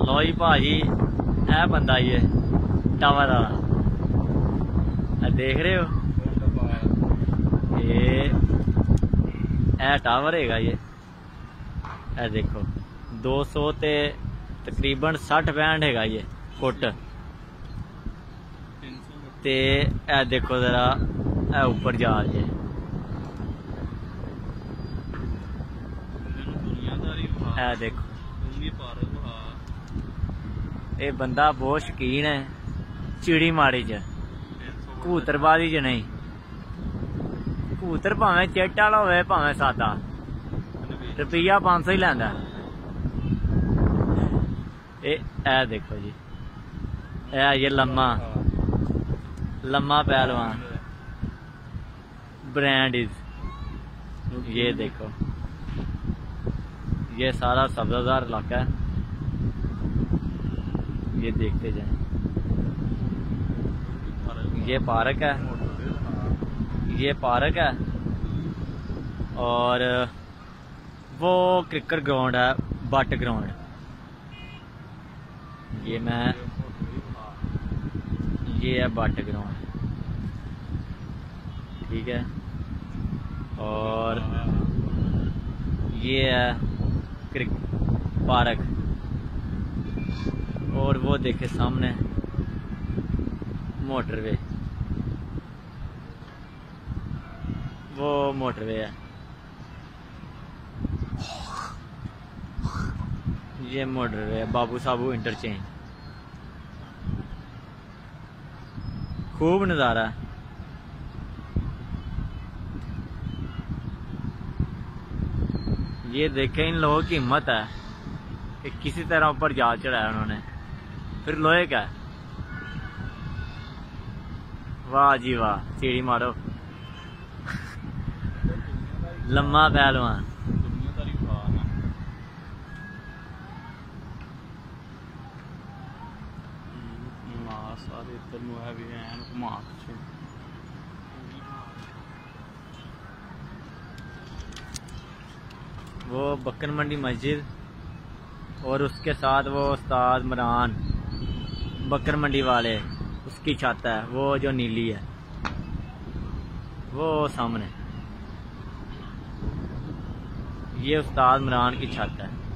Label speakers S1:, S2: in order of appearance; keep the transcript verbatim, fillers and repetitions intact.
S1: लो जी भाजी, ए बंदा ही है टावर वाला, देख रहे हो ये ए टावर है ये। ए देखो दो सौ ते तकरीबन सठ बैंड है ये फुट ते ए देखो जरा ए ऊपर जा रही है। ए देखो ये बंदा बहुत शकीन है चिड़ी माड़ी च, कबूतरबाजी च नहीं। कबूतर भावें चिट्ट वाला होवे भावें सादा, रुपया पांच सौ ही लैंदा। ए ए देखो जी ए ये लम्मा लम्मा पहलवान ब्रांड इज। ये देखो ये सारा सब्जादार इलाका है, ये देखते जाएं। ये पार्क है, ये पार्क है और वो क्रिकेट ग्राउंड है बट ग्राउंड। ये मैं ये है बट ग्राउंड, ठीक है। और ये है क्रिकेट पार्क और वो देखे सामने मोटरवे, वो मोटरवे है। ये मोटरवे है बाबू साबू इंटरचेंज। खूब नज़ारा है। ये देखे इन लोगों की हिम्मत है कि किसी तरह ऊपर जाल चढ़ाया उन्होंने, फिर लोहे का। वाह जी वाह, चिड़ी मारो लम्मा पहलवान। वो बक्कर मंडी मस्जिद और उसके साथ वो उस्ताद इमरान बक्कर मंडी वाले, उसकी छत है वो जो नीली है, वो सामने ये उस्ताद इमरान की छत है।